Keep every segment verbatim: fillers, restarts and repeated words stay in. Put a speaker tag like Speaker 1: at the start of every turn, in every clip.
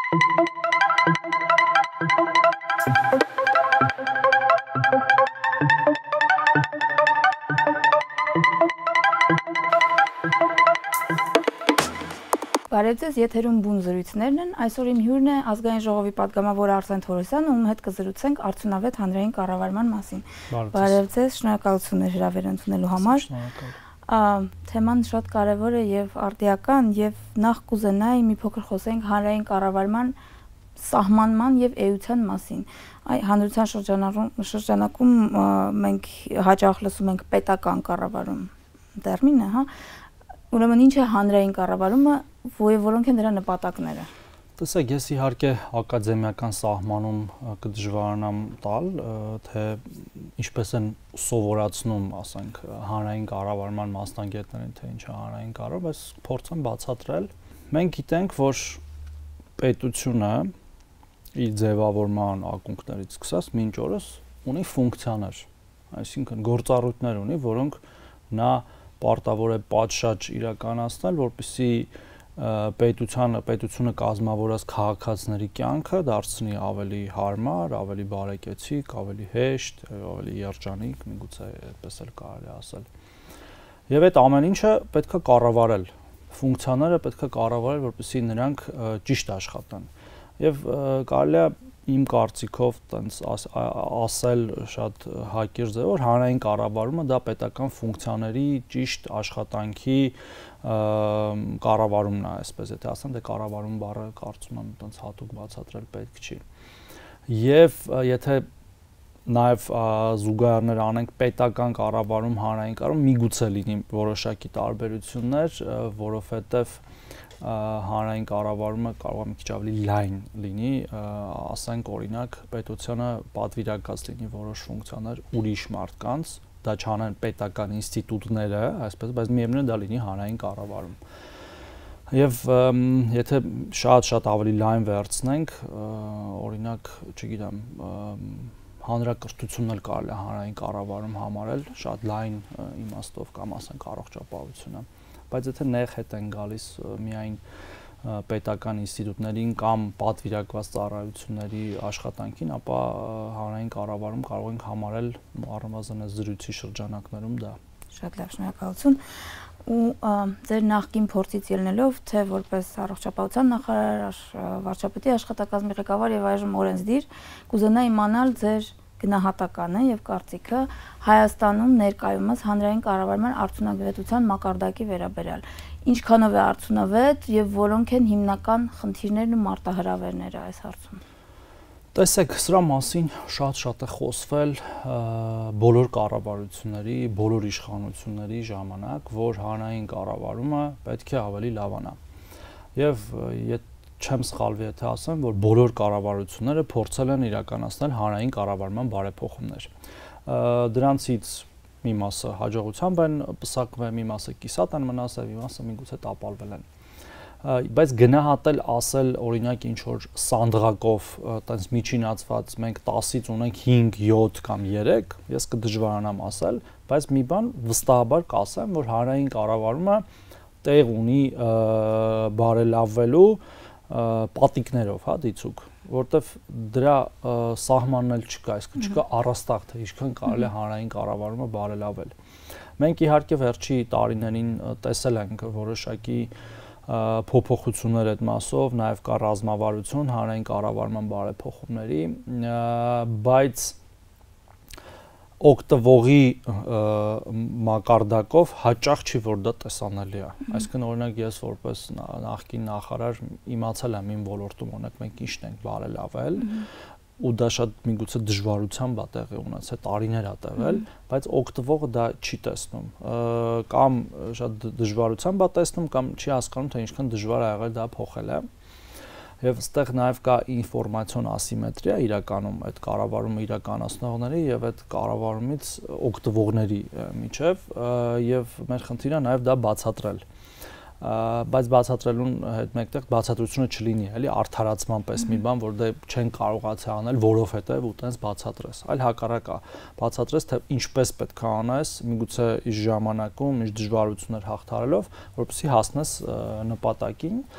Speaker 1: Բարև ձեզ, եթերում բուն զրույցներն են, այսօր իմ հյուրն է ազգային ժողովի պատգամավոր Արսեն Թորոսյանը, ում հետ կզրուցենք արդյունավետ հանրային կառավարման մասին։ Բարև ձեզ, շնորհակալություն հրավեր ընդունելու համար։ Թեման շատ կարևոր է եւ արդիական, եւ նախ կուզենայի մի փոքր խոսենք հանրային կառավարման սահմանման եւ էության մասին։ Այ հանրության շրջանակում մենք հաճախ լսում ենք պետական կառավարում տերմինը, հա։ Ուրեմն ինչ է հանրային կառավարումը, որոնք են դրա նպատակները։
Speaker 2: Տեսեք, ես իհարկե ակադեմիական սահմանում կդժվարանամ տալ, թե ինչպես են սովորացնում, ասենք, հանրային կառավարման մասնագետներին, թե ինչ է հանրային կառավարում, բայց փորձեմ բացատրել։ Մենք գիտենք, որ պետությունը իր ձևավորման ակունքներից սկսած մինչ օրս ունի ֆունկցիաներ, այսինքն գործառույթներ ունի, որոնք նա պարտավոր է պատշաճ իրականացնել, որպեսզի պետությանը, պետությունը կազմավորած քաղաքացիների կյանքը դարձնի ավելի հարմար, ավելի բարեկեցիկ, ավելի հեշտ, ավելի երջանիկ, միգուցե այդպես էլ կարելի ասել։ Եվ այդ ամեն ինչը պետք է կառավարել, ֆունկցիաները պետք է կառավարել, որպեսզի նրանք ճիշտ աշխատեն։ Եվ կարելի է իմ կարծիքով տենց ասել շատ հակիրճ է, որ հանրային կառավարումը դա պետական ֆունկցիաների ճիշտ աշխատանքի կառավարումն է, այսպես եթե ասեմ, դե կառավարում բառը կարծում եմ տենց հատուկ բացատրել պետք չի։ Եվ եթե նաև զուգահեռներ անենք պետական կառավարում, հանրային կառավարում, միգուցե լինի որոշակի տարբերություններ, որովհետև հանրային կառավարումը կարող է մի քիչ ավելի լայն լինի, ասենք օրինակ պետությանը պատվիրակած լինի որոշ ֆունկցիաներ ուրիշ մարդկանց, դա չանեն պետական ինստիտուտները, այսպես, բայց միևնույն է դա լինի հանրային կառավարում։ Եվ եթե շատ-շատ ավելի լայն վերցնենք, օրինակ, չգիտեմ, հանրակրթությունն էլ կարելի է հանրային կառավարում համարել, շատ լայն իմաստով կամ ասենք առողջապահությունը։ Բայց եթե նեղ հետ են գալիս միայն պետական ինստիտուտներին կամ պատվիրակված ծառայությունների աշխատանքին, ապա հանրային կառավարում կարող ենք համարել առնվազն զրույցի շրջանակներում դա։
Speaker 1: Շատ լավ, շնորհակալություն։ Ու ձեր նախկին փորձից ելնելով, թե որպես առողջապահության նախարար, վարչապետի աշխատակազմի ղեկավար եւ այժմ օրենսդիր, կուզենայի իմանալ ձեր գնահատականը եւ կարծիքը Հայաստանում ներկայումս հանրային կառավարման արդյունավետության մակարդակի վերաբերյալ։ Ինչքանով է արդյունավետ եւ որոնք են հիմնական խնդիրներն ու մարտահրավերները այս հարցում։
Speaker 2: Տեսեք, սրա մասին շատ-շատ է խոսվել բոլոր կառավարությունների, բոլոր իշխանությունների ժամանակ, որ հանրային կառավարումը պետք է ավելի լավանա։ Եվ չեմ սխալվի, եթե ասեմ, որ բոլոր կառավարությունները փորձել են իրականացնել հանրային կառավարման բարեփոխումներ։ Դրանցից մի մասը հաջողությամբ են պսակվել, մի մասը կիսատ են մնացել, մի մասը միգուցե տապալվել են։ Բայց գնահատել, ասել, օրինակ ինչ որ սանդղակով, տենց միջինացված, մենք տասից ունենք հինգ, յոթ կամ երեք, ես կդժվարանամ ասել, բայց մի բան վստահաբար կասեմ, որ հանրային կառավարումը տեղ ունի բարելավվելու պատիկներով, հա, դիցուկ, որտեվ դրա սահմանն էլ չկա, այսինքն չկա առաստաղ, թե ինչքան կարելի է հանրային կառավարումը բարելավել։ Մենք իհարկե վերջի տարիներին տեսել ենք որոշակի փոփոխություններ այդ մասով, նաև կա ռազմավարություն, հանրային կառավարման բարեփոխումների, բայց օգտվողի մակարդակով հաճախ չի, որ դա տեսանելի է։ Այսինքն օրինակ ես որպես նախկին նախարար իմացել եմ իմ ոլորտում օրինակ մենք ինչն ենք բարելավել ու դա շատ միգուցե դժվարությամբ է տեղի ունեցել, տարիներ է տևել, բայց օգտվողը դա չի տեսնում, կամ շատ դժվարությամբ է տեսնում, կամ չի հասկանում, թե ինչքան դժվար է եղել դա փոխելը։ Եվ այստեղ նաև կա ինֆորմացիոն ասիմետրիա իրականում այդ կառավարումը իրականացնողների եւ այդ կառավարումից օգտվողների միջև, եւ մեր խնդիրը նաև դա բացատրել։ Բայց բացատրելուն հետ մեկտեղ բացատրությունը չլինի, էլի արդարացման պես մի բան, որ դե չեն կարողացել անել, որովհետեւ ու տենց բացատրես, այլ հակառակը բացատրես, թե ինչպես պետք է անես, միգուցե իր ժամանակում, իր դժվարություններ հաղթարելով, որպեսզի հասնես նպատակին։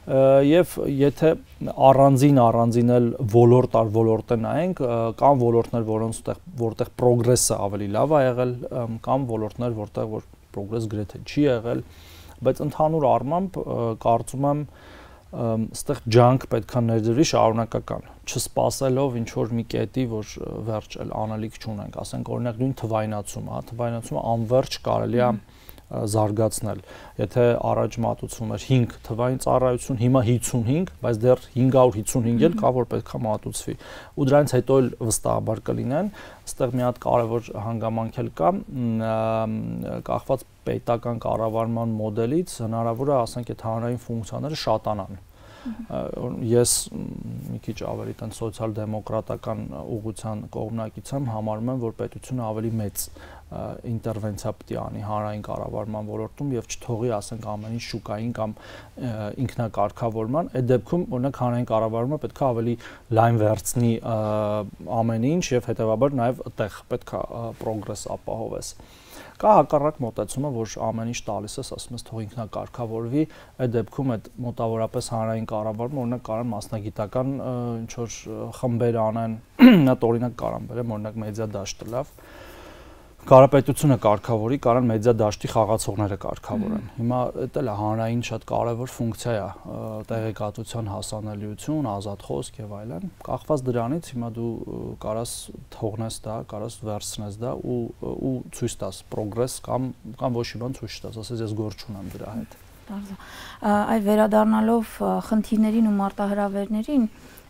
Speaker 2: Եվ եթե առանձին առանձին էլ ոլորտ առ ոլորտը նայենք, կան ոլորտներ, որոնց որտեղ պրոգրեսը ավելի լավ է եղել, կամ ոլորտներ, որտեղ որ պրոգրես գրեթե չի եղել, բայց ընդհանուր առմամբ կարծում եմ այստեղ ջանք պետք է ներդրվի շարունակական, չսպասելով ինչ որ մի կետի, որ վերջ էլ անելիք չունենք, ասենք օրինակ նույն թվայնացումը, հա, թվայնացումը անverջ կարելի է զարգացնել։ Եթե առաջ մատուցվում էր հինգ թվային ծառայություն, հիմա հիսունհինգ, բայց դեռ հինգ հարյուր հիսունհինգ էլ կա, որ պետք է մատուցվի։ Ու դրանից հետո էլ վստահաբար կլինեն, այստեղ մի հատ կարևոր հանգամանք էլ կա, կախված պետական կառավարման մոդելից հնարավոր է, ասենք, այդ հանրային ֆունկցիաները շատանան։ Ես մի քիչ ավելի տան սոցիալ-դեմոկրատական ուղղության կողմնակից եմ, համարում եմ, որ պետությունը ավելի մեծ ինտերվենցիա պետք է անի հանրային կառավարման ոլորտում եւ չթողի, ասենք, ամեն ինչ շուկային կամ ինքնակարգավորման, այդ դեպքում օրինակ հանրային կառավարումը պետք է ավելի լայն վերցնի ամեն ինչ եւ հետեւաբար նաեւ այդտեղ պետք է պրոգրես ապահովես։ Կա հակառակ մոտեցումը, որ ամեն ինչ տալիս ես, ասում ես թող ինքնակարգավորվի, այդ դեպքում այդ մոտավորապես հանրային կառավարումը օրինակ կարան մասնագիտական ինչ որ խմբեր անեն, նա օրինակ կարան բերեմ, օրինակ մեդիա դաշտը լավ, Կարապետությունը կարգավորի, կարան մեդիա դաշտի խաղացողները կարգավորեն։ Հիմա դա էլ հանրային շատ կարևոր ֆունկցիա է, տեղեկատվության հասանելիություն, ազատ խոսք եւ այլն։ Կախված դրանից հիմա դու կարաս թողնես դա, կարաս վերցնես դա ու ու ցույց տաս պրոգրես կամ կամ ոչ իման ցույց տաս, ասես ես գործ չունեմ դրա հետ։
Speaker 1: Բարձր։ Այ վերադառնալով խնդիրներին ու մարտահրավերներին,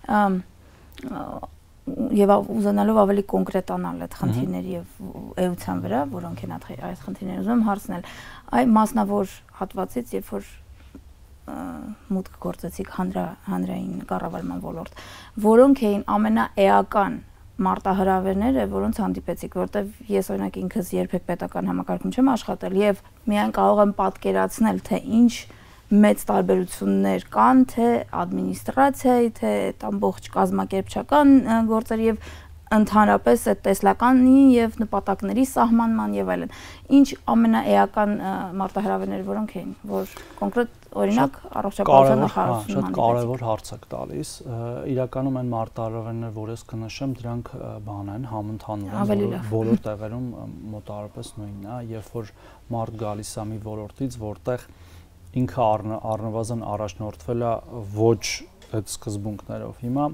Speaker 1: եւ ուզենալով ավելի կոնկրետանալ այդ խնդիրների եւ էության վրա, որոնք են այս խնդիրները ուզում հարցնել, այ մասնավոր հատվածից, երբ որ մուտք գործեցիք հանրային կառավարման ոլորտ, որոնք էին ամենաէական մարտահրավերները, որոնց հանդիպեցիք, որտեվ ես օրինակ ինքս երբեք պետական համակարգում չեմ աշխատել եւ միայն կարող եմ պատկերացնել, թե ինչ մեծ տարբերություններ կան, թե ադմինիստրացիայի, թե ամբողջ կազմակերպչական գործերի եւ ընդհանրապես այդ տեսլականի եւ նպատակների սահմանման եւ այլն։ Ինչ ամենաէական մարտահրավերները որոնք էին, որ կոնկրետ օրինակ առողջապահության նախարարությունն
Speaker 2: շատ կարևոր հարց եք տալիս։ Իրականում այն մարտահրավերները, որ ես կնշեմ, դրանք բան են, համընդհանուր են, բոլոր տեղերում մոտավորապես նույնն է, երբ որ մարդ գալիս է մի ոլորտից, որտեղ ինքը առնվազն առաջնորդվել է ոչ այդ սկզբունքներով։ Հիմա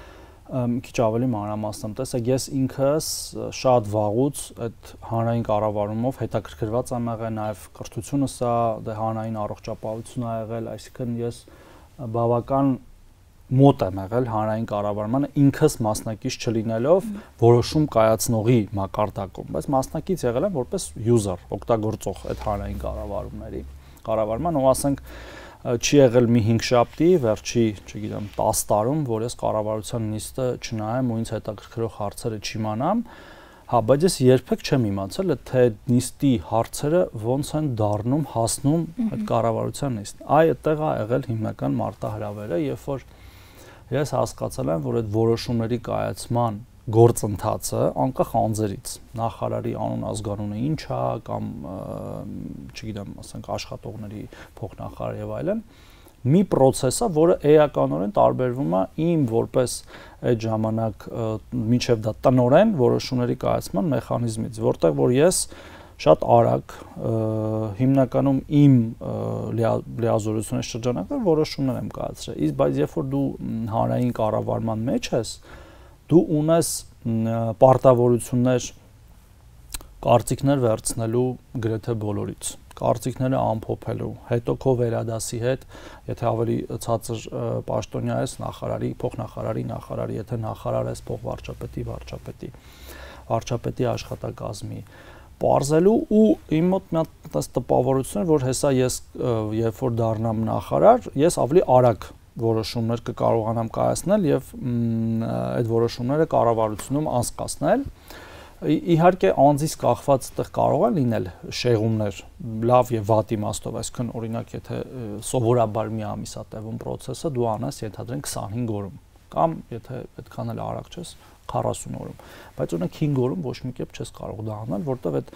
Speaker 2: մի քիչ ավելի մանրամասն տեսեք, ես ինքս շատ վաղուց այդ հանրային կառավարումով հետաքրքրված եմ եղել, նաև կրթությունս է, դե հանրային առողջապահություն ա եղել, այսինքն ես բավական մոտ եմ եղել հանրային կառավարմանը, ինքս մասնակից չլինելով որոշում կայացնողի մակարդակում, բայց մասնակից եղել եմ որպես user, օգտագործող այդ հանրային կառավարումների կառավարման, ու ասենք չի եղել մի հինգ շաբթի, վերջի, չգիտեմ, տասը տարում, որ ես կառավարության նիստը չնայեմ ու ինձ հետաքրքրող հարցերը չիմանամ, հա, բայց ես երբեք չեմ իմացել, թե նիստի հարցերը ոնց են դառնում, հասնում այդ կառավարության նիստ։ Այ այդտեղ է եղել հիմնական մարտահրավերը, երբ որ ես հասկացել եմ, որ այդ որոշումների կայացման գործընթացը անկախ անձերից, նախարարի անուն ազգանունը ինչ է կամ չգիտեմ, ասենք աշխատողների փոխնախարար եւ այլն, մի process է, որը էականորեն տարբերվում է իմ որպես այդ ժամանակ մինչև դա տնօրեն որոշումների կայացման մեխանիզմից, որտեղ որ ես շատ արագ հիմնականում իմ լիազորությունների շրջանակում որոշումներ եմ կայացրել, իսկ բայց երբ որ դու հանրային կառավարման մեջ ես, դու ունես պարտավորություններ կարծիքներ վերցնելու գրեթե բոլորից, կարծիքները ամփոփելու, հետո քո վերադասի հետ, եթե ավելի ցածր պաշտոնյա ես, նախարարի, փոխնախարարի, նախարարի, եթե նախարար ես, փոխվարչապետի, վարչապետի, վարչապետի աշխատակազմի պարզելու ու իմ մոտ մի հատ տպավորություն էր, որ հեսա ես երբ որ դառնամ նախարար, ես ավելի արագ որոշումներ կկարողանամ կայացնել եւ այդ որոշումները կառավարությունում անցկացնել։ Իհարկե անձից կախված այդտեղ կարող է լինել շեղումներ, լավ եւ վատ իմաստով, այսինքն օրինակ եթե սովորաբար մի ամիս է տևում process-ը, դու անես ենթադրենք քսանհինգ օրում, կամ եթե այդքան էլ արագ չես քառասուն օրում, բայց օրինակ հինգ օրում ոչ մի կերպ չես կարող դա անել, որտեղ այդ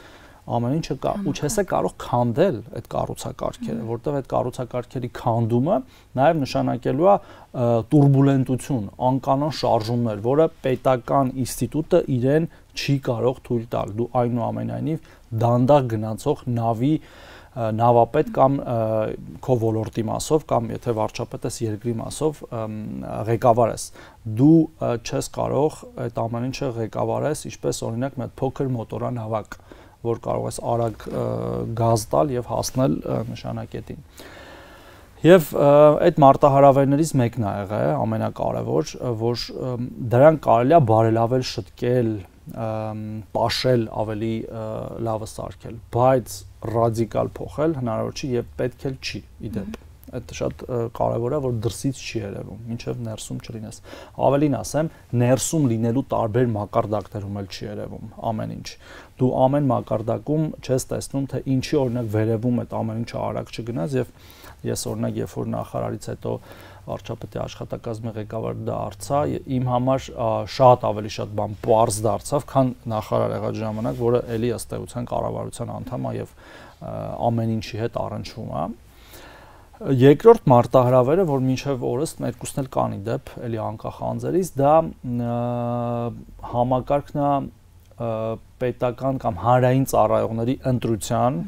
Speaker 2: ամեն ինչը կա ու չես է կարող քանդել այդ կառուցակարգերը, որտեղ այդ կառուցակարգերի քանդումը նաև նշանակելու է տուրբուլենտություն, անկանոն շարժումներ, որը պետական ինստիտուտը իրեն չի կարող թույլ տալ։ Դու այնուամենայնիվ դանդաղ գնացող նավի նավապետ կամ քո ոլորտի մասով կամ եթե վարչապետ ես երկրի մասով ղեկավար ես, դու չես կարող այդ ամեն ինչը ղեկավարես, ինչպես օրինակ մի փոքր մոտորան հավաք, որ կարող ես արագ գազ տալ եւ հասնել նշանակետին։ Եվ այդ մարտահրավերներից մեկն է եղել ամենակարևոր, որ դրանք կարելի է բարելավել, շտկել, պաշել, ավելի լավը սարքել, բայց ռադիկալ փոխել հնարավոր չի եւ պետք էլ չի իդեպ։ Այդ շատ կարևոր է, որ դրսից չի երևում, մինչև ներսում չլինես։ Ավելին ասեմ, ներսում լինելու տարբեր մակարդակներում էլ չի երևում ամեն ինչ։ Դու ամեն մակարդակում չես տեսնում, թե ինչի օրինակ վերևում այդ ամեն ինչը արագ չգնաց եւ ես օրինակ երբ որ նախարարից հետո վարչապետի աշխատակազմի ղեկավար դարձա, իմ համար շատ ավելի շատ բան պարզ դարձավ, քան նախարար եղած ժամանակ, որը էլի ըստ էության կառավարության անդամ է եւ ամեն ինչի հետ առնչվում է։ Երկրորդ մարտահրավերը, որ մինչև օրս երկուսն էլ կան իդեպ, էլի անկախ անձերից, դա համակարգն է պետական կամ հանրային ծառայողների ընտրության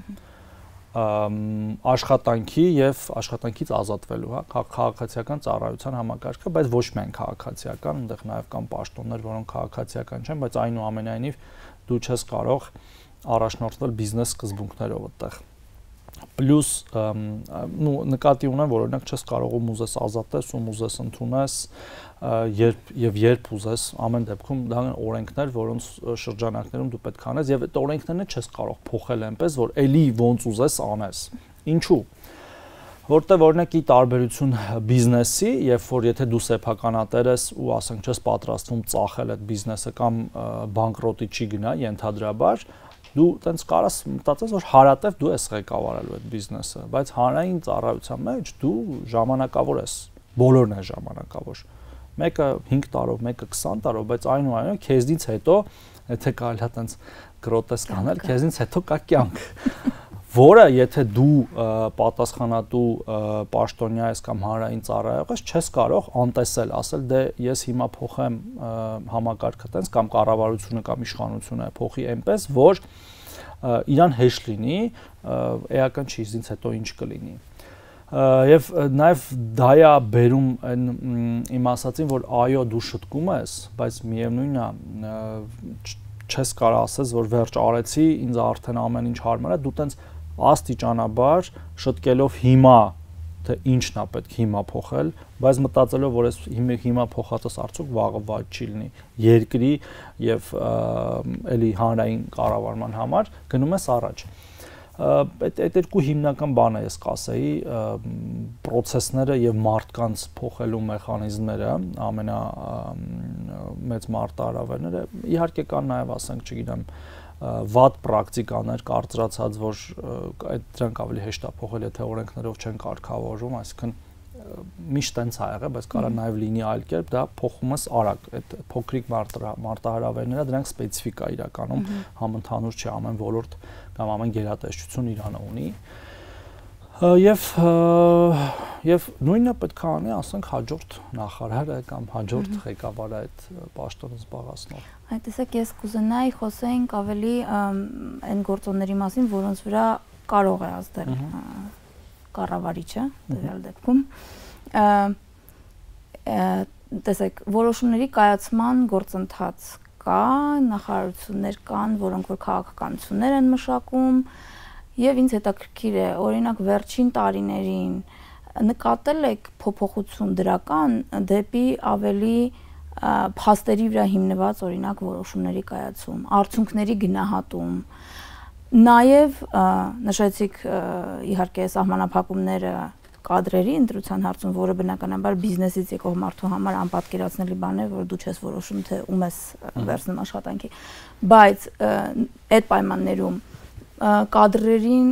Speaker 2: աշխատանքի եւ աշխատանքից ազատվելու, հա, քաղաքացիական ծառայության համակարգը, բայց ոչ միայն քաղաքացիական, այնտեղ նաեւ կան պաշտոններ, որոնք քաղաքացիական չեն, բայց այնուամենայնիվ դու չես կարող առաջնորդվել բիզնես սկզբունքներով այդտեղ։ Պլյուս նու նկատի ունեմ, որ օրինակ չես կարող ում ուզես ազատես, ում ուզես ընդունես, երբ եւ երբ ուզես, ամեն դեպքում դա օրենքներ, որոնց շրջանակներում դու պետք է անես եւ այդ օրենքներն չես կարող փոխել այնպես, որ էլի ոնց ուզես անես։ Ինչու՞։ Որտեղ օրինակ ի տարբերություն բիզնեսի, երբ որ եթե դու սեփականատեր ես ու ասենք չես պատրաստվում ծախել այդ բիզնեսը կամ բանկրոտի չի գնա ենթադրաբար, դու տենց կարաս մտածես, որ հարատև դու ես ղեկավարելու այդ բիզնեսը, բայց հանրային ծառայության մեջ դու ժամանակավոր ես, բոլորն են ժամանակավոր։ Մեկը հինգ տարով, մեկը քսան տարով, բայց այնուամենայնիվ քեզնից հետո, եթե կարելի է տենց գրոտեսկ անել, քեզնից հետո կա կյանք, որը եթե դու պատասխանատու պաշտոնյա ես կամ հանրային ծառայող ես, չես կարող անտեսել, ասել դե ես հիմա փոխեմ համակարգը տենց կամ կառավարությունը կամ իշխանությունը փոխի այնպես, որ իրան հեշտ լինի, էական չի ինձ հետո ինչ կլինի։ Եվ նաև դա է բերում այն իմ ասածին, որ այո դու շտկում ես, բայց միևնույնն է չես կարող ասես, որ վերջ արեցի, ինձ արդեն ամեն ինչ հարմար է, դու տենց աստիճանաբար շտկելով հիմա թե ինչն է պետք հիմա փոխել, բայց մտածելով որ ես հիմա փոխածս արդյոք վաղը վատ չի լինի երկրի եւ էլի հանրային կառավարման համար գնում ես առաջ։ Այդ այդ երկու հիմնական բանը ես կասեի, process-ները եւ մարդկանց փոխելու մեխանիզմները, ամենա մեծ մարտահրավերները, իհարկե կան նաեւ ասենք, չգիտեմ, վատ պրակտիկաներ կարծրացած, որ այդ դրանք ավելի հեշտ է փոխել, եթե օրենքներով չեն կարգավորվում, այսինքն միշտ տենց է եղել, բայց կարա նաև լինի այլ կերպ, դա փոխում ես արագ, այդ փոքրիկ մարտահրավերները դրանք սպეციფიკա իրականում համընդհանուր չի, ամեն ոլորտ կամ ամեն գերատեսչություն իրանը ունի։ Եվ եւ նույնը պետք է անի, ասենք հաջորդ նախարարը կամ հաջորդ ղեկավարը այդ պաշտոնը զբաղեցնող։
Speaker 1: Այդ տեսակ ես կուզենայի խոսեինք ավելի այն գործոնների մասին, որոնց վրա կարող է ազդել կառավարիչը տվյալ դեպքում։ Տեսեք, որոշումների կայացման գործընթաց կա, նախարարություններ կան, որոնք որ քաղաքականություններ են մշակում, եւ ինձ հետաքրքիր է, օրինակ վերջին տարիներին նկատել եք փոփոխություն դրական դեպի ավելի փաստերի վրա հիմնված օրինակ որոշումների կայացում, արդյունքների գնահատում, նաեւ նշեցիք իհարկե սահմանափակումները կադրերի ընտրության հարցում, որը բնականաբար բիզնեսից եկող մարդու համար անպատկերացնելի բան է, որ դու չես որոշում թե ում ես վերցնում աշխատանքի, բայց այդ պայմաններում կադրերին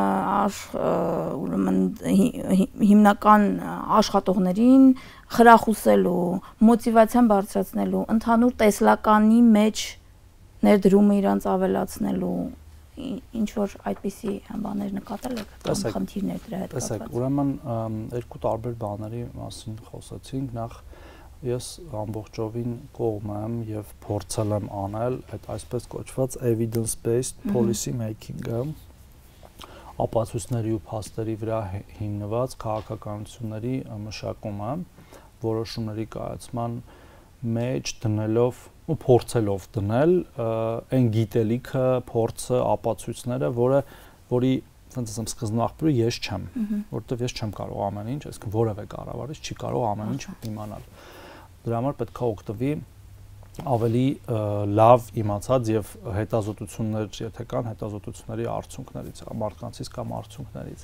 Speaker 1: ուրեմն հիմնական աշխատողներին խրախուսելու, մոտիվացիան բարձրացնելու, ընդհանուր տեսլականի մեջ ներդրումը իրանց ավելացնելու, ինչ որ այդպիսի բաներ նկատել եք, կամ խնդիրներ դրա հետ կապված։
Speaker 2: Տեսեք, ուրեմն երկու տարբեր բաների մասին խոսեցինք, նախ ես ամբողջովին կողմ եմ եւ փորձել եմ անել այդ այսպես կոչված evidence based policy making-ը, ապացույցների ու փաստերի վրա հիմնված քաղաքականությունների մշակումը, որոշումների կայացման մեջ դնելով ու փորձելով դնել այն գիտելիքը, փորձը, ապացույցները, որը որի ասենց ասեմ սկզբնաղբյուրը ես չեմ, որովհետև ես չեմ կարող ամեն ինչ, այսինքն որևէ կառավարիչ չի կարող ամեն ինչ իմանալ։ Դրա համար պետք է օգտվի ավելի լավ իմացած եւ հետազոտություններ, եթե կան հետազոտությունների արդյունքներից, մարդկանցից կամ արդյունքներից։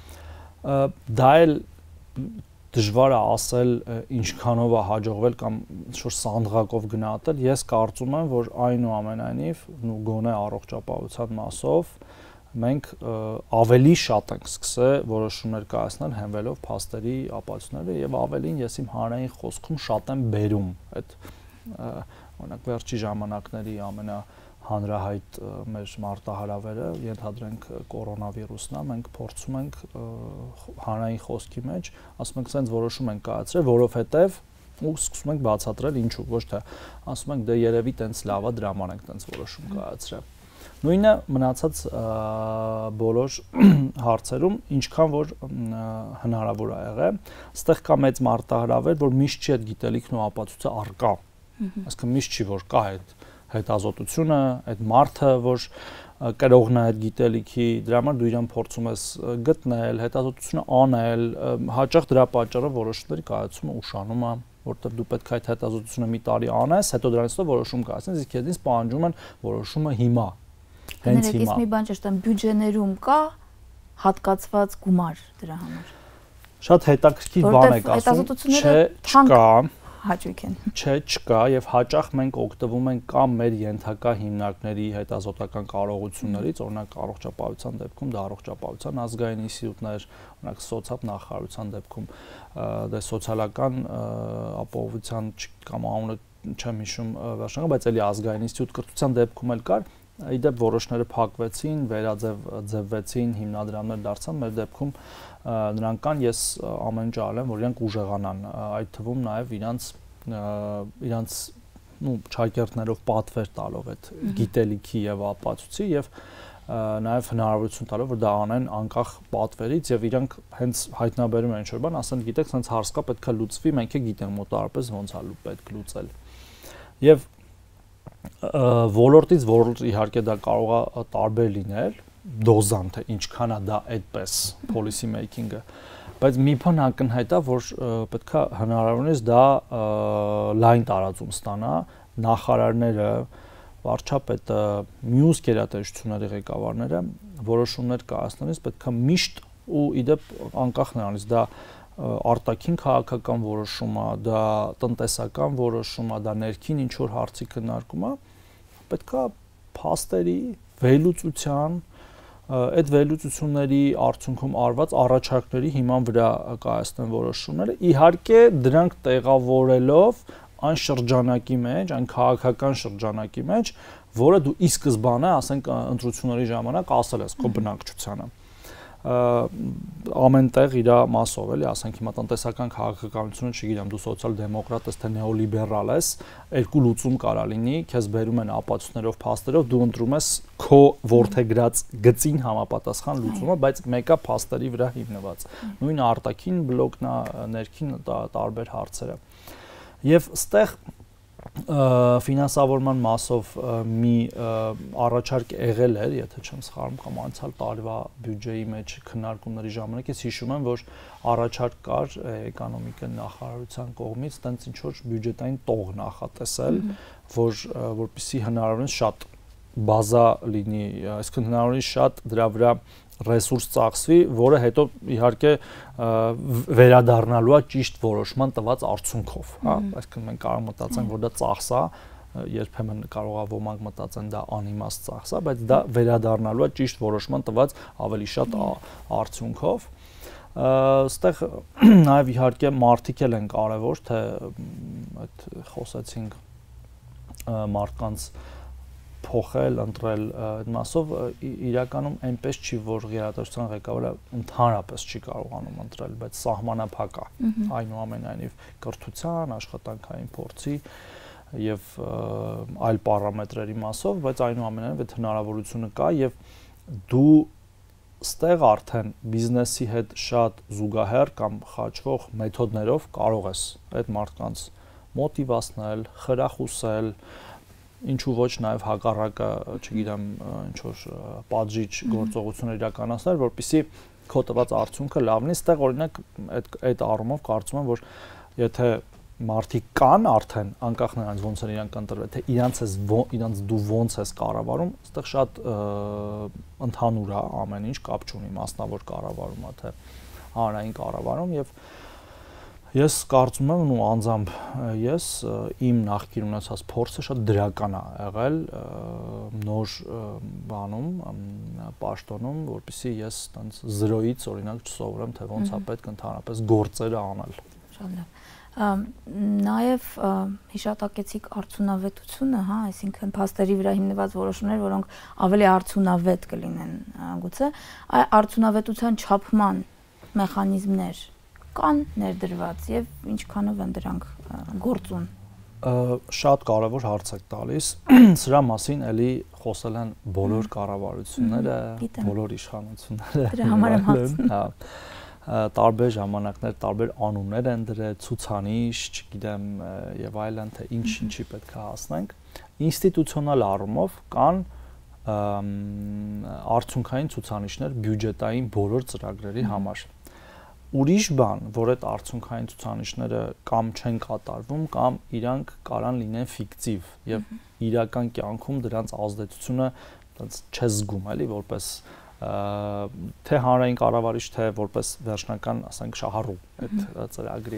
Speaker 2: Դա էլ դժվար է ասել ինչքանով է հաջողվել կամ ինչ-որ սանդղակով գնահատել։ Ես կարծում եմ, որ այնուամենայնիվ ու գոնե առողջապահության մասով մենք ավելի շատ ենք սկսել որոշումներ կայացնել հենվելով փաստերի, ապացույցների եւ ավելին ես իմ հանրային խոսքում շատ եմ բերում այդ օրինակ վերջի ժամանակների ամենահանրահայտ մեր մարտահրավերը ենթադրենք կորոնավիրուսն է, մենք փորձում ենք հանրային խոսքի մեջ, ասում ենք, սենց որոշում ենք կայացրել, որովհետև ու սկսում ենք բացատրել ինչու, ոչ թե ասում ենք դե երևի տենց լավ է, դրա համար ենք տենց որոշում կայացրել։ Նույնը մնացած բոլոր հարցերում ինչքան որ հնարավոր է եղել, այստեղ կա մեծ մարտահրավեր, որ միշտ չի այդ գիտելիքն ու ապացույցը առկա։ Այսինքն միշտ չի որ կա այդ հետազոտությունը, այդ մարդը, որ կրողն է այդ գիտելիքի, դրա համար դու իրան փորձում ես գտնել, հետազոտությունը անել, հաճախ դրա պատճառով որոշումների կայացումը ուշանում է, որտեղ դու պետք է այդ հետազոտությունը մի տարի անես, հետո դրանից հետո որոշում կայացնես, իսկ հետից պահանջում են որոշումը հիմա։ Հենց հիմա։
Speaker 1: Իսկ մի բան ճշտեմ, բյուջեներում կա հատկացված գումար դրա համար։
Speaker 2: Շատ հետաքրքիր բան եք ասում, չէ, չկա,
Speaker 1: հաճույք են։
Speaker 2: Չէ, չկա եւ հաճախ մենք օգտվում ենք կամ մեր ենթակա հիմնարկների հետազոտական կարողություններից, օրինակ առողջապահության դեպքում դա առողջապահության ազգային ինստիտուտներ, օրինակ սոցիալ նախարարության դեպքում դա սոցիալական ապահովության կամ անունը չեմ հիշում վերջնական, բայց էլի ազգային ինստիտուտ կրթության դեպքում էլ կար, իդեպ որոշները փակվեցին, վերաձևվեցին, հիմնադրամներ դարձան, մեր դեպքում նրանք կան, ես ամեն ինչ արել եմ, որ իրանք ուժեղանան, այդ թվում նաև իրանց իրանց նու ճակերտներով պատվեր տալով այդ գիտելիքի եւ ապացույցի եւ նաև հնարավորություն տալով որ դա անեն անկախ պատվերից եւ իրանք հենց հայտնաբերում են ինչ-որ բան, ասեն գիտեք, սենց հարց կա, պետքա լուծվի, մենք է գիտենք մոտարապես ոնց է պետք լուծել։ Եվ ոլորտից ոլորտ իհարկե դա կարող է տարբեր լինել, դոզան թե ինչքան է դա այդպես policy making-ը, բայց մի բան ակնհայտ է, որ պետքա հնարավորինս դա լայն տարածում ստանա, նախարարները, վարչապետը, մյուս գերատեսչությունների ղեկավարները որոշումներ կայացնելիս պետքա միշտ ու իդեպ անկախ նրանից դա արտաքին քաղաքական որոշում է, դա տնտեսական որոշում է, դա ներքին ինչ որ հարցի քննարկում է, պետքա փաստերի, վերլուծության, այդ վերլուծությունների արդյունքում արված առաջարկների հիման վրա կայացնեն որոշումները, իհարկե դրանք տեղավորելով այն շրջանակի մեջ, այն քաղաքական շրջանակի մեջ, որը դու ի սկզբանե, ասենք, ընտրությունների ժամանակ ասել ես քո բնակչությանը։ Ամենտեղ իր մասով էլի, ասենք հիմա տնտեսական քաղաքականությունը, չգիտեմ, դու սոցիալ-դեմոկրատ ես թե նեոլիբերալ ես, երկու լուծում կարա լինի, քեզ բերում են ապացույցներով, փաստերով, դու ընտրում ես քո որդեգրած գծին համապատասխան լուծումը, բայց մեկը փաստերի վրա հիմնված։ Նույն արտաքին բլոկն է, ներքին տարբեր հարցերը։ Եվ ստեղ ֆինանսավորման մասով մի առաջարկ եղել էր, եթե չեմ սխալվում, կամ անցյալ տարվա բյուջեի մեջ քննարկումների ժամանակ ես հիշում եմ, որ առաջարկ կար էկոնոմիկա նախարարության կողմից տենց ինչ որ բյուջետային տող նախատեսել, որ որպեսզի հնարավորինս շատ բազա լինի, այսինքն հնարավորինս շատ դրա վրա ռեսուրս ծախսվի, որը հետո իհարկե վերադառնալու է ճիշտ որոշման տված արդյունքով, հա, այսինքն մենք կարող մտածենք, որ դա ծախս է, երբեմն կարող է ոմանք մտածեն դա անիմաստ ծախս է, բայց դա վերադառնալու է ճիշտ որոշման տված ավելի շատ արդյունքով։ Այստեղ նաև իհարկե մարդիկ էլ են կարևոր, թե այդ խոսեցինք մարդկանց փոխել, ընտրել այդ մասով իրականում այնպես չի, որ գերատեսչության ղեկավարը ընդհանրապես չի կարողանում ընտրել, բայց սահմանափակ է այնուամենայնիվ կրթության, աշխատանքային փորձի եւ այլ պարամետրերի մասով, բայց այնուամենայնիվ այդ հնարավորությունը կա եւ դու ստեղ արդեն բիզնեսի հետ շատ զուգահեռ կամ խաչվող մեթոդներով կարող ես այդ մարդկանց մոտիվացնել, խրախուսել, ինչու ոչ նաև հակառակը, չգիտեմ, ինչ որ պատժիչ գործողություններ իրականացնել, որպեսզի քո տված արդյունքը լավն է։ Այստեղ օրինակ այդ այդ առումով կարծում եմ, որ եթե մարդիկ կան արդեն, անկախ նրանց ոնց են իրանք ընտրվել, թե իրանց ես իրանց դու ոնց ես կառավարում, այստեղ շատ ընդհանուր է ամեն ինչ, կապ չունի մասնավոր կառավարումը, թե հանրային կառավարում եւ ես կարծում եմ ու անձամբ ես իմ նախկին ունեցած փորձը շատ դրական է եղել նոր բանում պաշտոնում, որպեսզի ես տենց զրոյից օրինակ չսովորեմ, թե ոնց է պետք ընդհանրապես գործերը անել։
Speaker 1: Շատ լավ։ Նաև հիշատակեցիք արդյունավետությունը, հա, այսինքն փաստերի վրա հիմնված որոշումներ, որոնք ավելի արդյունավետ կլինեն գուցե, արդյունավետության չափման մեխանիզմներ կան ներդրված եւ ինչքանով են դրանք գործուն։
Speaker 2: Շատ կարևոր հարց եք տալիս։ Սրա մասին էլի խոսել են բոլոր կառավարությունները, բոլոր իշխանությունները։
Speaker 1: Դրա համար եմ հարցնում։
Speaker 2: Հա։ Տարբեր ժամանակներ, տարբեր անուններ են դրել, ցուցանիշ, չգիտեմ, եւ այլն, թե ինչ-ինչի պետք է հասնենք։ Ինստիտուցիոնալ առումով կան արդյունքային ցուցանիշներ բյուջետային բոլոր ծրագրերի համար։ Ուրիշ բան, որ այդ արդյունքային ցուցանիշները կամ չեն կատարվում, կամ իրանք կարան լինեն ֆիկտիվ եւ իրական կյանքում դրանց ազդեցությունը այնց չես զգում, էլի, որպես թե հանրային կառավարիչ, թե որպես վերջնական, ասենք, շահառու այդ ծրագրի։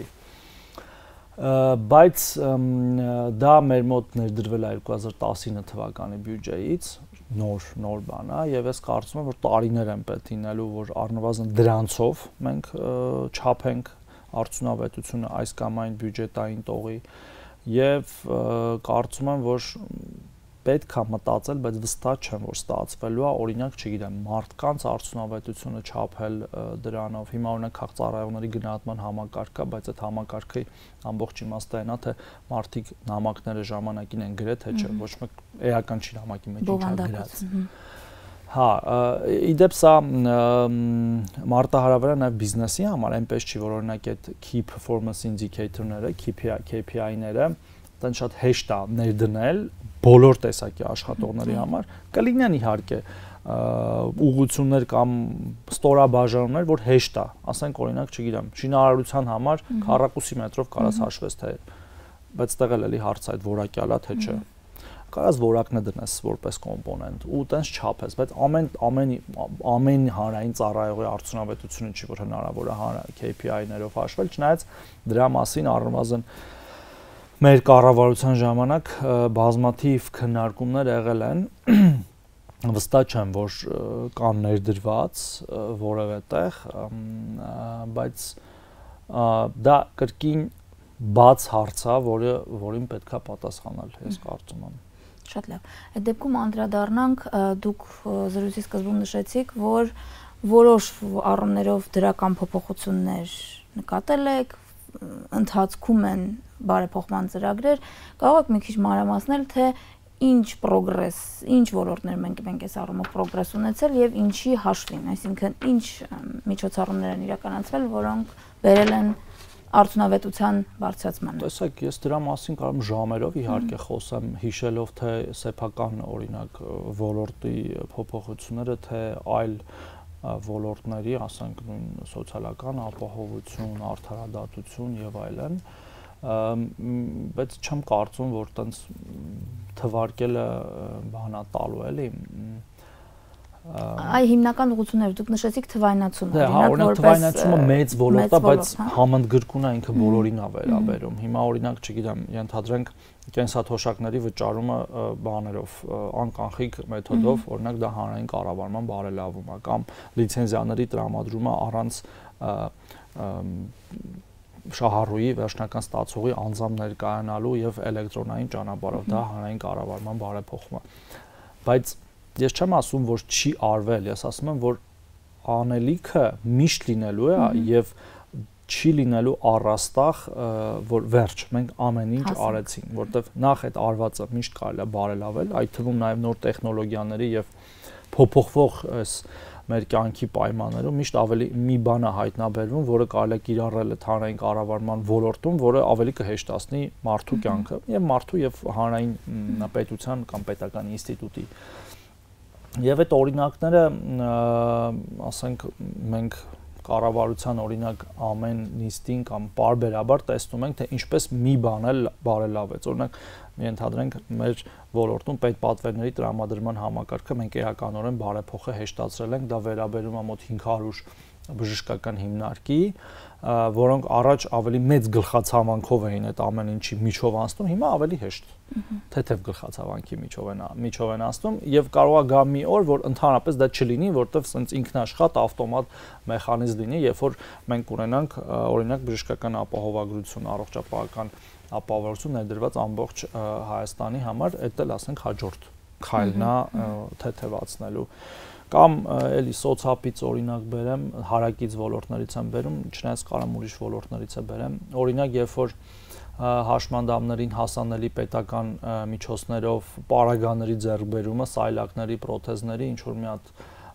Speaker 2: Բայց դա մեր մոտ ներդրվել է երկու հազար տասինը թվականի բյուջեից, նոր նոր բան է, եւ ես կարծում եմ, որ տարիներ են պետք լինելու, որ առնվազն դրանցով մենք չափենք արդյունավետությունը այս կամ այն բյուջետային տողի, եւ կարծում եմ, որ պետք է մտածել, բայց վստահ չեմ, որ ստացվելու է, օրինակ, չգիտեմ, մարդկանց արդյունավետությունը չափել դրանով։ Հիմա օրինակ քաղաքծառայողների գնահատման համակարգ կա, բայց այդ համակարգի ամբողջ իմաստը այն է, թե մարդիկ նամակները ժամանակին են գրել, թե չէ, ոչ մեկ էական չի նամակի մեջ ինչա գրած։ Հա, իդեպ սա մարտահրավերը նաև բիզնեսի համար, այնպես չի, որ օրինակ այդ key performance indicator-ները, K P I-ները տեն շատ հեշտ է ներդնել բոլոր տեսակի աշխատողների համար, կլինեն իհարկե ուղղություններ կամ ստորաբաժանումներ, որ հեշտ է, ասենք օրինակ, չգիտեմ, շինարարության համար քառակուսի մետրով կարաս հաշվես, թե բայց տեղել էլի հարց այդ որակյալ է, թե չէ։ Կարաս որակն դնես որպես կոմպոնենտ ու տենց չափես, բայց ամեն ամեն ամեն հանրային ծառայողի արդյունավետությունը չի, որ հնարավոր է K P I-ներով հաշվել, չնայած դրա մասին առնվազն մեր կառավարության ժամանակ բազմաթիվ քննարկումներ եղել են, վստահ չեմ, որ կան ներդրված որևէ տեղ, բայց դա կրկին բաց հարց է, որը որին պետք է պատասխանել, ես կարծում եմ։
Speaker 1: Շատ լավ։ Այդ դեպքում անդրադառնանք, դուք զրույցի սկզբում նշեցիք, որ որոշ առումներով դրական փոփոխություններ նկատել եք, ընթացքում են բարեփոխման ծրագրեր, կարող եք մի քիչ մանրամասնել, թե ինչ պրոգրես, ինչ ոլորտներ մենք մենք այս առումով պրոգրես ունեցել եւ ինչի հաշվին, այսինքն ինչ միջոցառումներ են իրականացվել, որոնք բերել են արդյունավետության բարձրացմանը։
Speaker 2: Տեսեք, ես դրա մասին կարող եմ ժամերով իհարկե խոսեմ, հիշելով թե սեփական օրինակ ոլորտի փոփոխությունները, թե այլ ոլորտների, ասենք նույն սոցիալական ապահովություն, արդարադատություն եւ այլն, բայց չեմ կարծում, որ տենց թվարկելը բանա տալու էլի։
Speaker 1: Այ հիմնական ուղղություններ դուք նշեցիք թվայնացումը,
Speaker 2: օրինակ թվայնացումը մեծ ոլորտ է, բայց համընդգրկուն է ինքը բոլորին է վերաբերում։ Հիմա օրինակ, չգիտեմ, ենթադրենք կենսաթոշակների վճարումը բաներով, անկանխիկ մեթոդով, օրինակ դա հանրային կառավարման բարելավում է, կամ լիցենզիաների տրամադրումը առանց շահառուի վերջնական ստացողի անձամբ ներկայանալու եւ էլեկտրոնային ճանապարհով, դա հանրային կառավարման բարեփոխում է։ բայց ես չեմ ասում, որ չի արվել, ես ասում եմ, որ անելիքը միշտ լինելու է եւ չի լինելու առաստաղ, որ վերջ, մենք ամեն ինչ արեցինք, որտեվ նախ այդ արվածը միշտ կարելի է բարելավել, այդ թվում նաև նոր տեխնոլոգիաների եւ փոփոխվող այս մեր կյանքի պայմաններում միշտ ավելի մի բան է հայտնաբերվում, որը կարելի է կիրառել հանրային կառավարման ոլորտում, որը ավելի կհեշտացնի մարդու կյանքը եւ մարդու եւ հանրային պետության կամ պետական ինստիտուտի։ Եվ այդ օրինակները, ասենք, մենք կառավարության օրինակ ամեն նիստին կամ պարբերաբար տեսնում ենք, թե ինչպես մի բան էլ բարելավեց։ Օրինակ, մի ընդհանրենք մեր ոլորտում պետպատվերների տրամադրման համակարգը մենք էականորեն բարեփոխը հեշտացրել ենք, դա վերաբերում է մոտ հինգ հարյուր բժշկական հիմնարկի, որոնք առաջ ավելի մեծ գլխացավանքով էին այդ ամեն ինչի միջով անցնում, հիմա ավելի հեշտ թեթև գլխացավանքի միջով են միջով են անցնում եւ կարող է գա մի օր, որ ընդհանրապես դա չլինի, որտեվ սենց ինքնաշխատ ավտոմատ մեխանիզմ լինի, երբ որ մենք ունենանք օրինակ բժշկական ապահովագրություն, առողջապահական ապահովագրություն ներդրված ամբողջ Հայաստանի համար, դա էլ ասենք հաջորդ քայլն է թեթևացնելու կամ էլի սոցիալից օրինակ բերեմ, հարակից ոլորտներից եմ բերում, չնայած կարամ ուրիշ ոլորտներից է բերեմ, օրինակ երբ որ հաշմանդամներին հասանելի պետական միջոցներով պարագաների ձեռքբերումը, սայլակների, պրոթեզների, ինչ որ մի հատ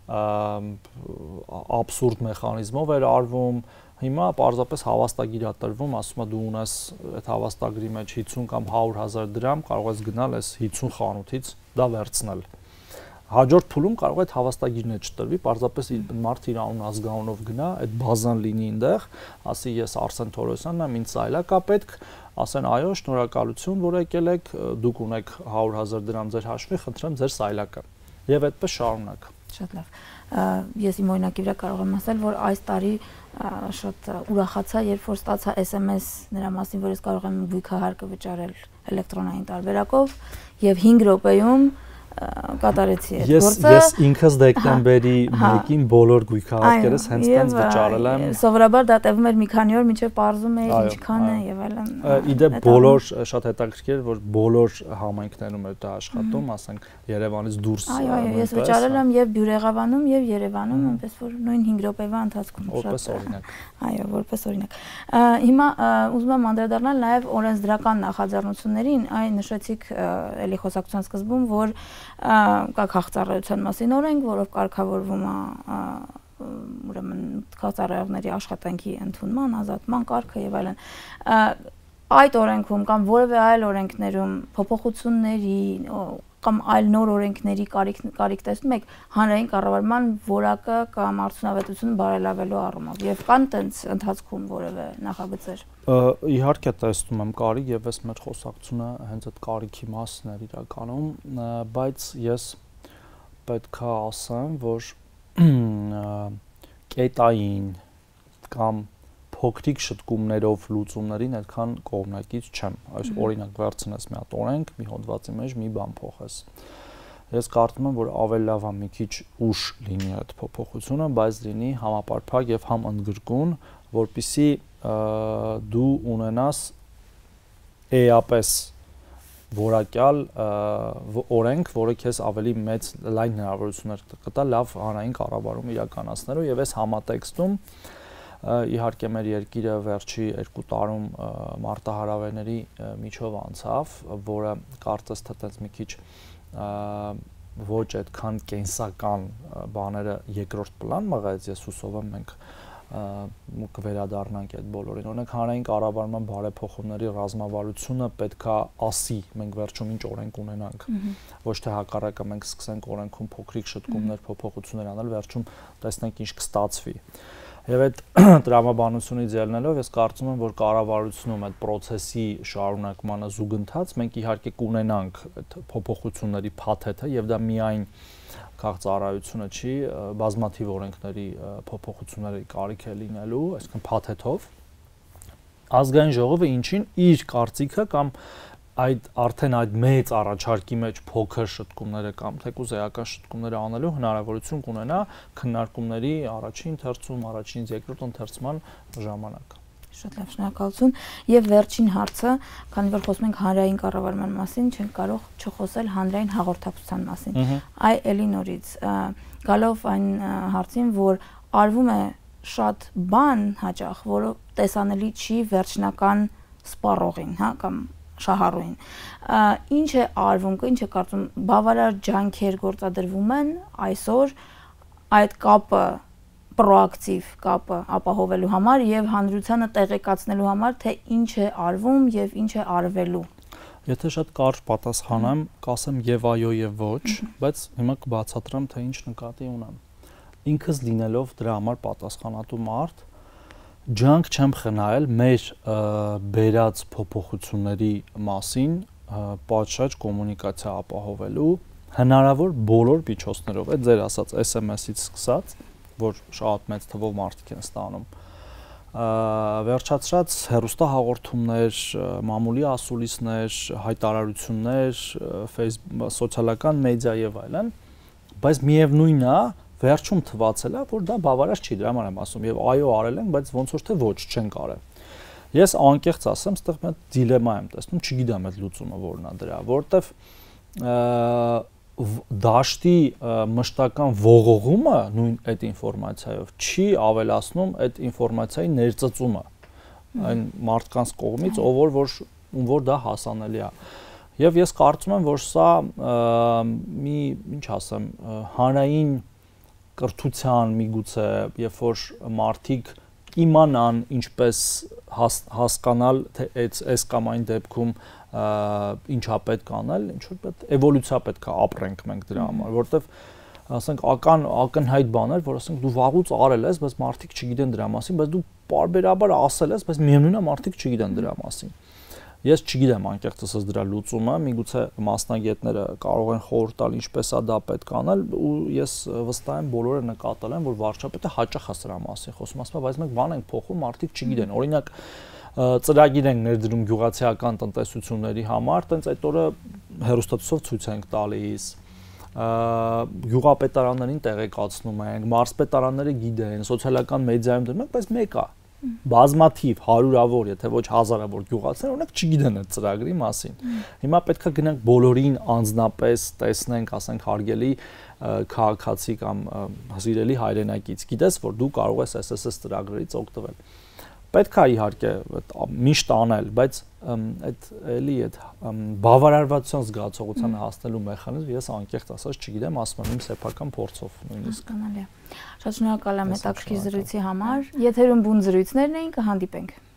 Speaker 2: աբսուրդ մեխանիզմով էր արվում, հիմա պարզապես հավաստագիր է տրվում, ասում է դու ունես այդ հավաստագրի մեջ հինգ կամ հարյուր հազար դրամ, կարող ես գնալ այս հինգ խանութից դա վերցնել։ Հաջորդ փուլում կարող է այդ հավաստագիրն չտրվի, պարզապես մարդ իր անուն ազգանունով գնա, այդ բազան լինի այնտեղ, ասի ես Արսեն Թորոսյանն եմ, ինձ սայլակ է պետք, ասեն այո, շնորհակալություն, որ եկել եք, դուք ունեք հարյուր հազար դրամ ձեր հաշվի, խնդրեմ ձեր սայլակը։ Եվ այդպես շարունակ։
Speaker 1: Շատ լավ։ Ես իմ օրինակի վրա կարող եմ ասել, որ այս տարի շատ ուրախացա, երբ որ ստացա էս էմ էս նրա մասին, որ ես կարող եմ գույքահարկը վճարել էլեկտրոնային տարբերակով եւ հինգ րոպեում կատարեցի այդ գործը։
Speaker 2: Ես ինքս դեկտեմբերի մեկին բոլոր գույքահարկերս հենց տենց վճարել եմ։
Speaker 1: Սովորաբար դա տևում էր մի քանի օր, մինչև պարզում էի ինչքան է եւ այլն։
Speaker 2: Իդեպ բոլոր շատ հետաքրքիր որ բոլոր համայնքներում է դա աշխատում, ասենք Երևանից դուրս։
Speaker 1: Այո, այո, ես վճարել եմ եւ Բյուրեղավանում եւ Երևանում, այնպես որ նույն հինգ րոպեվա ընթացքում
Speaker 2: որպես օրինակ։
Speaker 1: Այո, որպես օրինակ։ Հիմա ուզում եմ անդրադառնալ նաեւ օրենսդրական նախաձեռնություններին, այն նշեցիք էլի խոսակցության սկզբում, որ կա քաղաքծառայության մասին օրենք, որով կարգավորվում է ուրեմն քաղաքծառայողների աշխատանքի ընդունման, ազատման կարգը եւ այլն։ Այդ օրենքում կամ որևէ այլ օրենքներում փոփոխությունների կամ այլ նոր օրենքների կարիք կարիք տեսնում եք հանրային կառավարման որակը կամ արդյունավետությունը բարելավելու առումով եւ կան տենց ընթացքում որևէ նախագծեր։
Speaker 2: Իհարկե տեսնում եմ կարիք եւ այս մեր խոսակցությունը հենց այդ կարիքի մասն է իրականում, բայց ես պետքա ասեմ, որ կետային կամ փոքրիկ շտկումներով լուծումներին այդքան կողմնակից չեմ։ Այս օրինակ վերցնես մի հատ օրենք, մի հոդվածի մեջ մի բան փոխես։ Ես կարծում եմ, որ ավելի լավ է մի քիչ ուշ լինի այդ փոփոխությունը, բայց լինի համապարփակ եւ համընդգրկուն, որպիսի դու ունենաս էապես որակյալ օրենք, որը քեզ ավելի մեծ լայն հնարավորություններ կտա լավ հանրային կառավարում իրականացնելու եւ այս համատեքստում իհարկե մեր երկիրը վերջի երկու տարում մարտահրավերների միջով անցավ, որը կարծես թե տենց մի քիչ ոչ այդքան կենսական բաները երկրորդ պլան մղեց, ես հուսով եմ մենք կվերադառնանք այդ բոլորին։ Օրինակ հանրային կառավարման բարեփոխումների ռազմավարությունը պետքա ասի, մենք վերջում ինչ օրենք ունենանք, ոչ թե հակառակը մենք սկսենք օրենքում փոքրիկ շտկումներ, փոփոխություններ անել, վերջում տեսնենք ինչ կստացվի։ Եվ այդ տրամաբանությունից ելնելով ես կարծում եմ, որ կառավարությունում այդ process-ի շարունակմանը զուգընթաց մենք իհարկե կունենանք այդ փոփոխությունների փաթեթը եւ դա միայն քաղաքծառայությունը չի, բազմաթիվ օրենքների փոփոխությունների կարիք է լինելու, այսինքն փաթեթով ազգային ժողովը ինչին իր կարծիքը կամ այդ արդեն այդ մեծ առաջարկի մեջ փոքր շտկումները կամ թեկուզ էական շտկումները անելու հնարավորություն կունենա քննարկումների առաջին ընթերցում, առաջին երկրորդ ընթերցման ժամանակ։
Speaker 1: Շատ լավ, շնորհակալություն։ Եվ վերջին հարցը, քանի որ խոսում ենք հանրային կառավարման մասին, չենք կարող չխոսել հանրային հաղորդակցության մասին։ Այ էլի նորից գալով այն հարցին, որ արվում է շատ բան հաճախ, որը տեսանելի չի վերջնական սպառողին, հա, կամ շահառուին։ Ինչ է արվում, ինչ է կարծում, բավարար ջանքեր գործադրվում են այսօր այդ կապը պրոակտիվ կապը ապահովելու համար եւ հանրությանը տեղեկացնելու համար, թե ինչ է արվում եւ ինչ է արվելու։
Speaker 2: Եթե շատ կարճ պատասխանեմ, կասեմ եւ այո եւ ոչ, բայց հիմա կբացատրեմ, թե ինչ նկատի ունեմ։ Ինքս լինելով դրա համար պատասխանատու մարդ, ջանք չեմ խնայել մեր բերած փոփոխությունների մասին պատշաճ կոմունիկացիա ապահովելու հնարավոր բոլոր միջոցներով, այդ ձեր ասած S M S-ից սկսած, որ շատ մեծ թվով մարդիկ են ստանում։ Վերջացրած հեռուստահաղորդումներ, մամուլի ասուլիսներ, հայտարարություններ, սոցիալական մեդիա եւ այլն, բայց միևնույնն է, վերջում թվացել է, որ դա բավարար չի, դրա համար եմ ասում, եւ այո արել են, բայց ոնց որ թե ոչ չեն կարել։ Ես անկեղծ ասեմ, այստեղ մի դիլեմա եմ տեսնում, չգիտեմ այդ լուծումը որն է դրա, որովհետեւ դաշտի մշտական ողողումը նույն այդ ինֆորմացիայով չի ավելացնում այդ ինֆորմացիայի ներծծումը այն մարդկանց կողմից, ով որ ում որ դա հասանելի է։ Եվ ես կարծում եմ, որ սա մի, ինչ ասեմ, հանրային կրթության միգուցե, երբ որ մարդիկ իմանան ինչպես հասկանալ, թե այս կամ այն դեպքում ինչա պետք անել, ինչ որ պետք էվոլյուցիա պետք է ապրենք մենք դրա համար, որովհետև ասենք ական ակնհայտ բաներ, որ ասենք դու վաղուց արել ես, բայց մարդիկ չգիտեն դրա մասին, բայց դու բարբերաբար ասել ես, բայց միևնույնն է մարդիկ չգիտեն դրա մասին։ Ես չգիտեմ անկեղծ ասած դրա լուծումը, միգուցե մասնագետները կարող են խորհուրդ տալ ինչպես է դա պետք անել, ու ես վստահ եմ բոլորը նկատել են, որ վարչապետը հաճախ է սրա մասին խոսում, ասում է, բայց մենք բան ենք փոխում, մարդիկ չգիտեն։ Օրինակ ծրագիր ենք ներդրում գյուղացիական տնտեսությունների համար, տենց այդ օրը հեռուստացույցով ցույց ենք տալիս, գյուղապետարաններին տեղեկացնում ենք, մարզպետարանները գիտեն, սոցիալական մեդիայում դնում ենք, բայց մեկ է բազմաթիվ հարյուրավոր, եթե ոչ հազարավոր գյուղացիներ օրինակ չգիտեն այդ ծրագրի մասին։ Հիմա պետք է գնանք բոլորին անձնապես տեսնենք, ասենք հարգելի քաղաքացի կամ սիրելի հայրենակից, գիտես, որ դու կարող ես S S S ծրագրերից օգտվել։ Պետք է իհարկե միշտ անել, բայց այդ էլի այդ բավարարվածության զգացողությանը հասնելու մեխանիզմ ես անկեղծ ասած չգիտեմ, ասում եմ իմ սեփական փորձով նույնիսկ։
Speaker 1: Հասկանալի է։ Շատ շնորհակալ եմ հետաքրքիր զրույցի համար։ Եթերում բուն զրույցներն էին, կհանդիպենք։